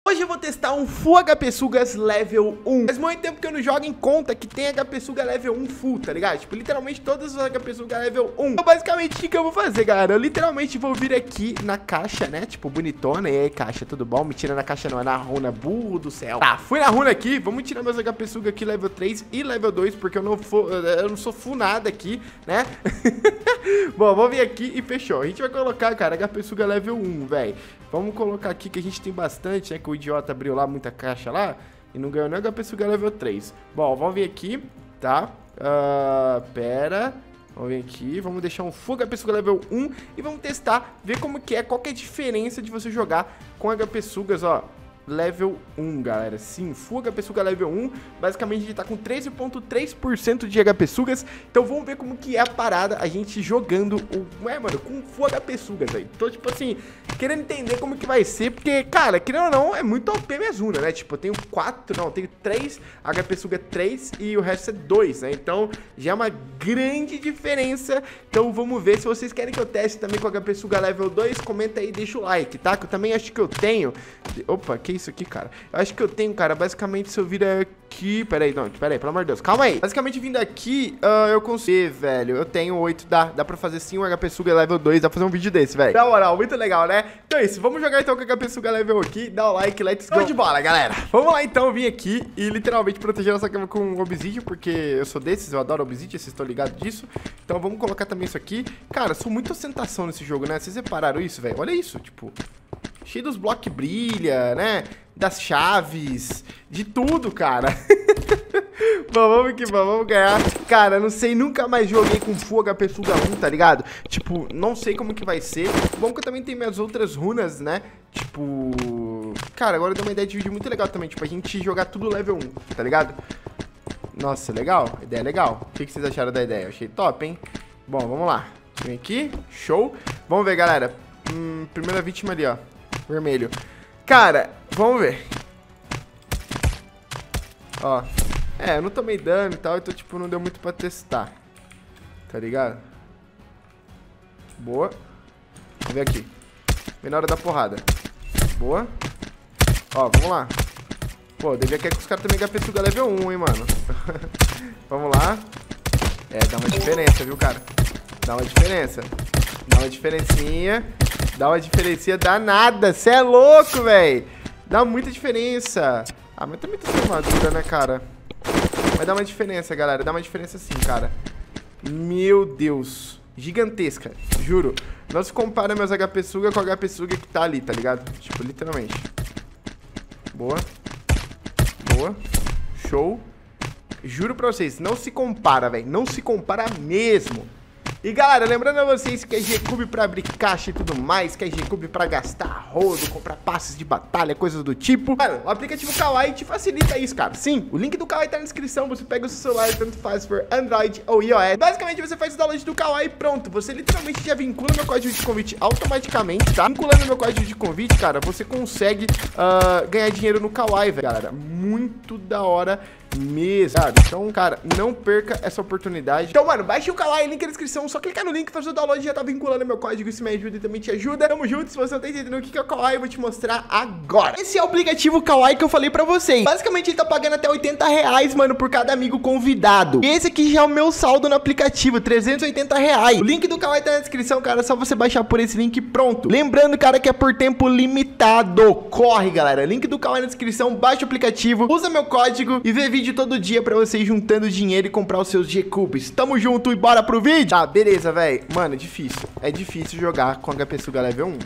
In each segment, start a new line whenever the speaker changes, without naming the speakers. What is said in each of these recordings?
Hoje eu vou testar um Full HP Sugas level 1. Faz muito tempo que eu não jogo em conta que tem HP Suga level 1 full, tá ligado? Tipo, literalmente todos os HP Suga level 1. Então, basicamente, o que eu vou fazer, galera? Eu literalmente vou vir aqui na caixa, né? Tipo, bonitona. E aí, caixa, tudo bom? Mentira, na caixa não, é na runa, burro do céu. Tá, fui na runa aqui. Vamos tirar meus HP Suga aqui level 3 e level 2, porque eu não sou full nada aqui, né? Bom, vamos vir aqui e fechou. A gente vai colocar, cara, HP Suga level 1, velho. Vamos colocar aqui que a gente tem bastante, né? Que o idiota abriu lá muita caixa lá e não ganhou nem HP Suga level 3. Bom, vamos vir aqui, tá? Pera. Vamos vir aqui, vamos deixar um Full HP Suga level 1 e vamos testar, ver como que é, qual que é a diferença de você jogar com HP Sugas, ó. Level 1, galera. Sim, Full HP Suga level 1. Basicamente, a gente tá com 13,3% de HP Sugas. Então, vamos ver como que é a parada a gente jogando com Full HP Sugas, velho. Tô, tipo assim, querendo entender como que vai ser. Porque, cara, querendo ou não, é muito OP minha Zuna, né? Tipo, eu tenho 3 HP Suga 3 e o resto é 2, né? Então, já é uma grande diferença. Então, vamos ver. Se vocês querem que eu teste também com HP Suga level 2, comenta aí e deixa o like, tá? Que eu também acho que eu tenho... Opa, que isso aqui, cara? Eu acho que eu tenho, cara, basicamente, se eu vir aqui... Pera aí, pelo amor de Deus, calma aí. Basicamente, vindo aqui, eu consigo, velho. Eu tenho 8, dá pra fazer sim um HP Suga level 2, dá pra fazer um vídeo desse, velho. Na moral, muito legal, né? Então é isso, vamos jogar então com o HP Suga level aqui. Dá o like, let's go. De bola, galera. Vamos lá, então, vim aqui e literalmente proteger nossa cama com Obsidian, porque eu sou desses, eu adoro Obsidian, vocês estão ligados disso. Então vamos colocar também isso aqui. Cara, sou muito ostentação nesse jogo, né? Vocês repararam isso, velho? Olha isso, tipo... Cheio dos blocos que brilha, né? Das chaves, de tudo, cara. Bom, vamos que vamos ganhar. Cara, não sei, nunca mais joguei com Full HP Suga 1, tá ligado? Tipo, não sei como que vai ser. Bom que eu também tenho minhas outras runas, né? Tipo... Cara, agora deu uma ideia de vídeo muito legal também. Tipo, a gente jogar tudo level 1, tá ligado? Nossa, legal. A ideia é legal. O que vocês acharam da ideia? Eu achei top, hein? Bom, vamos lá. Vem aqui. Show. Vamos ver, galera. Primeira vítima ali, ó. Vermelho. Cara, vamos ver. Ó. Eu não tomei dano e tal, então, tipo, não deu muito pra testar. Tá ligado? Boa. Vamos ver aqui. Vem na hora da porrada. Boa. Ó, vamos lá. Pô, devia querer que os caras também HP Suga level 1, hein, mano. Vamos lá. Dá uma diferença, viu, cara? Dá uma diferença. Dá uma diferencinha. Dá uma diferença danada. Cê é louco, velho. Dá muita diferença. Ah, mas também tá sem armadura, né, cara? Vai dar uma diferença, galera. Dá uma diferença sim, cara. Meu Deus. Gigantesca. Juro. Não se compara meus HP Suga com o HP Suga que tá ali, tá ligado? Tipo, literalmente. Boa. Boa. Show. Juro pra vocês, não se compara, velho. Não se compara mesmo. E galera, lembrando a vocês que é G-Cube pra abrir caixa e tudo mais, que é G-Cube pra gastar rodo, comprar passes de batalha, coisas do tipo. Mano, o aplicativo Kawaii te facilita isso, cara. Sim, o link do Kawaii tá na descrição, você pega o seu celular, tanto faz for Android ou iOS. Basicamente, você faz o download do Kawaii e pronto. Você literalmente já vincula meu código de convite automaticamente, tá? Vinculando meu código de convite, cara, você consegue ganhar dinheiro no Kawaii, velho, galera. Muito da hora mesmo, sabe? Então, cara, não perca essa oportunidade. Então, mano, baixe o Kawaii, link na descrição, só clicar no link, fazer o download, já tá vinculando meu código, isso me ajuda e também te ajuda. Tamo junto, se você não tá entendendo o que é o Kawaii, eu vou te mostrar agora. Esse é o aplicativo Kawaii que eu falei pra vocês. Basicamente, ele tá pagando até R$80, mano, por cada amigo convidado. E esse aqui já é o meu saldo no aplicativo, R$380. O link do Kawaii tá na descrição, cara, é só você baixar por esse link e pronto. Lembrando, cara, que é por tempo limitado. Corre, galera, link do Kawaii na descrição, baixa o aplicativo, usa meu código e vê vídeo todo dia pra vocês juntando dinheiro e comprar os seus G-Cubes. Tamo junto e bora pro vídeo? Tá, beleza, velho. Mano, é difícil. É difícil jogar com HP Suga level 1.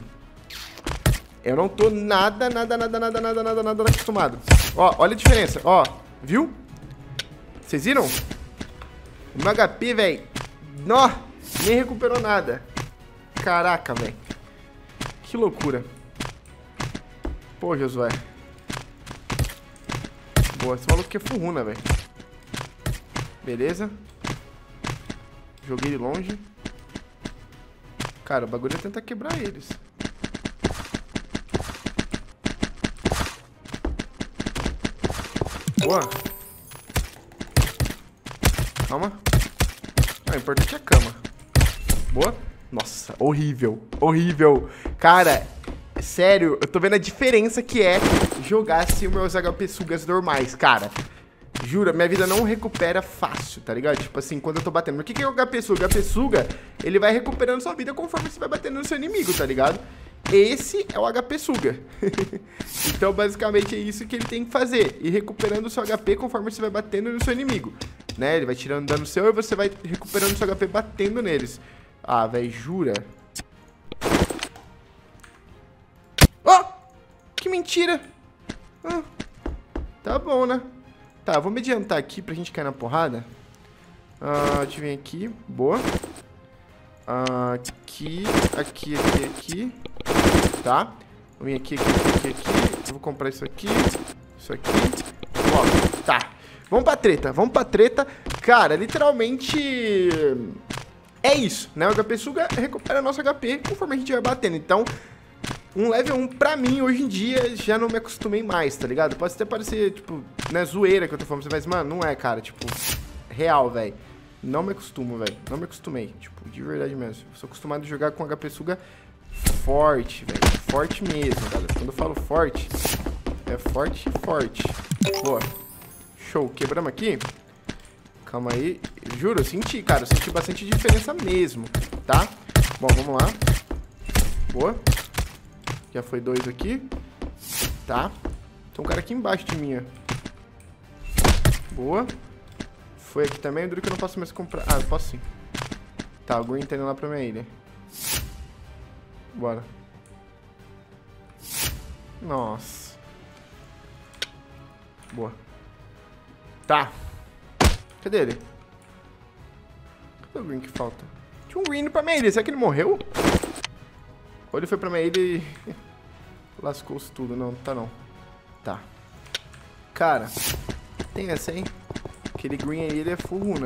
Eu não tô nada acostumado. Ó, olha a diferença. Ó, viu? Vocês viram? O meu HP, velho. Nó, nem recuperou nada. Caraca, velho. Que loucura. Pô, Josué. Boa, esse maluco aqui é full runa, velho. Beleza. Joguei ele longe. Cara, o bagulho é tentar quebrar eles. Boa. Calma. O importante é a cama. Boa. Nossa, horrível. Horrível. Cara, sério, eu tô vendo a diferença que é jogar sem os meus HP sugas normais, cara. Jura, minha vida não recupera fácil, tá ligado? Tipo assim, quando eu tô batendo. O que é o HP suga? O HP suga, ele vai recuperando sua vida conforme você vai batendo no seu inimigo, tá ligado? Esse é o HP suga. Então, basicamente, é isso que ele tem que fazer. Ir recuperando o seu HP conforme você vai batendo no seu inimigo, né? Ele vai tirando dano seu e você vai recuperando o seu HP batendo neles. Ah, velho, jura? Oh! Que mentira! Ah, tá bom, né? Tá, vou me adiantar aqui pra gente cair na porrada. Deixa eu vir aqui. Boa. Aqui. Tá. Vou vir aqui. Eu vou comprar isso aqui. Isso aqui. Ó, tá. Vamos pra treta. Cara, literalmente... é isso, né? O HP suga recupera nosso HP conforme a gente vai batendo. Então... um level 1, pra mim, hoje em dia, já não me acostumei mais, tá ligado? Pode até parecer, tipo, né, zoeira que eu tô falando, mas, mano, não é, cara, tipo, real, velho. Não me acostumo, velho. Não me acostumei, tipo, de verdade mesmo. Eu sou acostumado a jogar com HP suga forte, velho. Forte mesmo, galera. Quando eu falo forte, é forte e forte. Boa. Show. Quebramos aqui. Calma aí. Juro, eu senti, cara. Eu senti bastante diferença mesmo, tá? Bom, vamos lá. Boa. Já foi 2 aqui. Tá. Tem um cara aqui embaixo de mim, ó. Boa. Foi aqui também. Duro que eu não posso mais comprar. Ah, eu posso sim. Tá, o Green tá indo lá pra minha ilha. Bora. Nossa. Boa. Tá. Cadê ele? Cadê o Green que falta? Tinha um Green indo pra minha ilha. Será que ele morreu? Ou ele foi pra minha ilha e... lascou-se tudo. Não, tá não. Tá. Cara, tem essa, hein? Aquele Green aí, ele é full runa.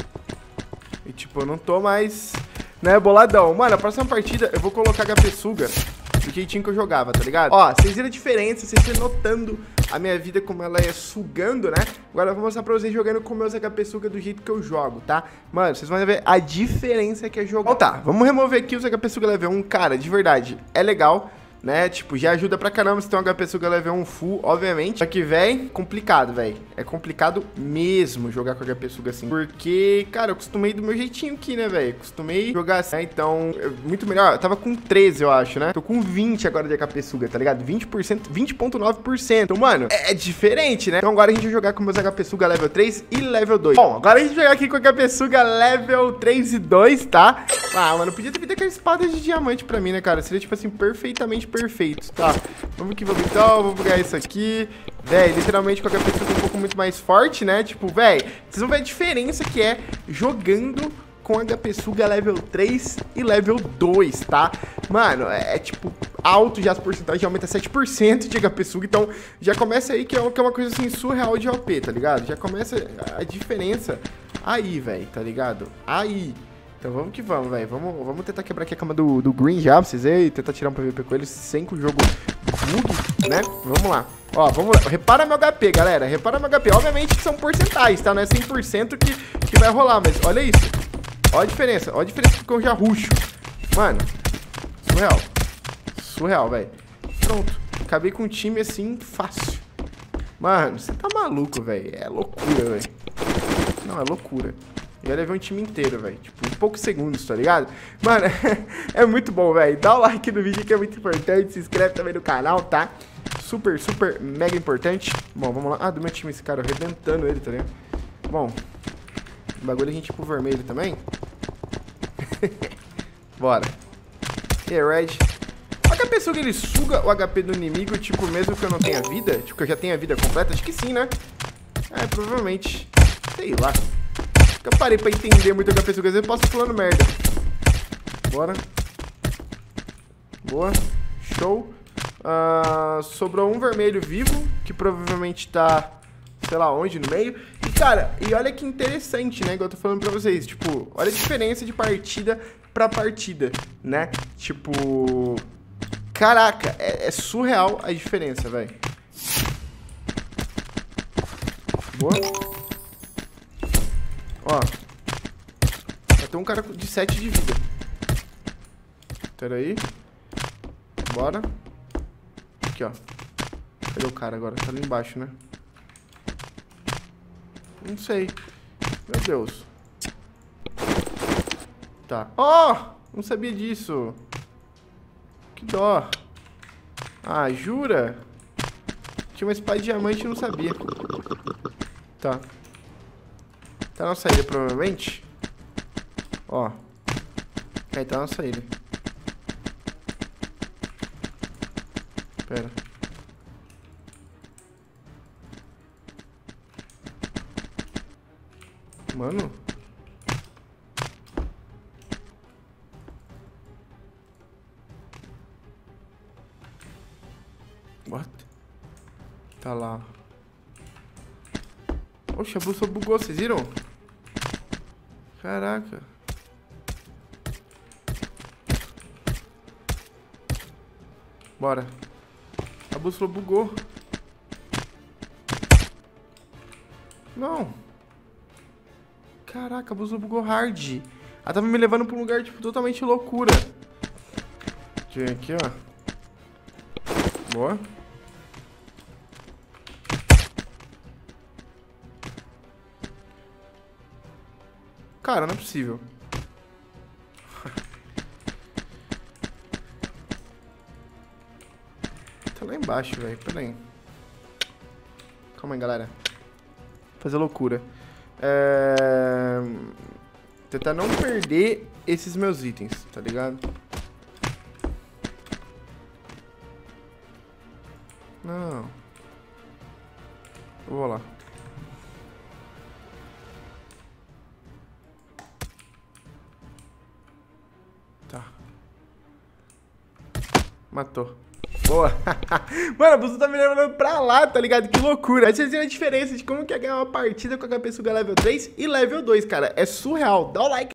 E tipo, eu não tô mais, né, boladão. Mano, a próxima partida eu vou colocar HP suga do jeitinho que eu jogava, tá ligado? Ó, vocês viram a diferença, vocês viram notando a minha vida como ela é sugando, né? Agora eu vou mostrar pra vocês jogando com meus HP suga do jeito que eu jogo, tá? Mano, vocês vão ver a diferença que é jogar. Então tá, vamos remover aqui os HP suga level 1. Cara, de verdade, é legal, né? Tipo, já ajuda pra caramba se tem um HP suga level 1 full, obviamente. Só que, véi, complicado, véi. É complicado mesmo jogar com HP suga assim. Porque, cara, eu acostumei do meu jeitinho aqui, né, véi? Acostumei jogar assim, né? Então, muito melhor. Eu tava com 13, eu acho, né? Tô com 20 agora de HP suga, tá ligado? 20%, 20,9%. Então, mano, é diferente, né? Então agora a gente vai jogar com meus HP suga level 3 e level 2. Bom, agora a gente vai jogar aqui com HP suga level 3 e 2, tá? Ah, mano, podia ter vindo aquela espada de diamante pra mim, né, cara? Seria, tipo assim, perfeitamente perfeito, tá? Vamos que vamos então, vamos pegar isso aqui. Véi, literalmente com a HP suga um pouco muito mais forte, né? Tipo, véi, vocês vão ver a diferença que é jogando com HP suga level 3 e level 2, tá? Mano, é tipo, alto já as porcentagens, aumenta 7% de HP suga, então já começa aí que é uma coisa assim surreal de OP, tá ligado? Já começa a diferença aí, velho, tá ligado? Aí. Então vamos que vamos, velho. Vamos tentar quebrar aqui a cama do Green já, pra vocês verem, e tentar tirar um PVP com ele sem que o jogo bugue, né? Vamos lá. Ó, vamos lá. Repara meu HP, galera. Repara meu HP. Obviamente que são porcentais, tá? Não é 100% que vai rolar, mas olha isso. Olha a diferença. Olha a diferença que eu já ruxo. Mano, surreal. Surreal, velho. Pronto. Acabei com um time assim, fácil. Mano, você tá maluco, velho. É loucura, velho. Não, é loucura. Eu levei um time inteiro, velho. Tipo, em poucos segundos, tá ligado? Mano, é muito bom, velho. Dá o like no vídeo que é muito importante. Se inscreve também no canal, tá? Super, super, mega importante. Bom, vamos lá. Ah, do meu time esse cara, arrebentando ele, tá ligado? Bom, o bagulho a gente ir pro vermelho também. Bora. E aí, Red. O HP suga, ele suga o HP do inimigo, tipo, mesmo que eu não tenha vida? Tipo, que eu já tenha vida completa? Acho que sim, né? É, provavelmente. Sei lá. Eu parei pra entender muito o HP suga, às vezes eu posso falando merda. Bora. Boa. Show. Sobrou um vermelho vivo, que provavelmente tá, sei lá onde, no meio. E, cara, e olha que interessante, né, igual eu tô falando pra vocês. Tipo, olha a diferença de partida pra partida, né? Tipo... Caraca, é surreal a diferença, velho. Boa. Ó, tem um cara de 7 de vida. Pera aí. Bora. Aqui, ó. Cadê o cara agora? Tá ali embaixo, né? Não sei. Meu Deus. Tá. Oh! Não sabia disso. Que dó. Ah, jura? Tinha uma espada de diamante e não sabia. Tá. Tá na saída, provavelmente. Ó. Aí, tá na saída. Pera. Mano. What? Tá lá. Oxe, a bússola bugou, vocês viram? Caraca. Bora. A bússola bugou. Não. Caraca, a bússola bugou hard. Ela tava me levando pra um lugar, tipo, totalmente loucura. Deixa eu ver aqui, ó. Boa. Cara, não é possível. Tá lá embaixo, velho. Pera aí. Calma aí, galera. Vou fazer loucura. Tentar não perder esses meus itens, tá ligado? Não. Eu vou lá. Tá. Matou. Boa. Mano, a bússola tá me levando pra lá, tá ligado? Que loucura. Vocês viram a diferença de como que é ganhar uma partida com a HP Suga level 3 e level 2, cara. É surreal. Dá o like.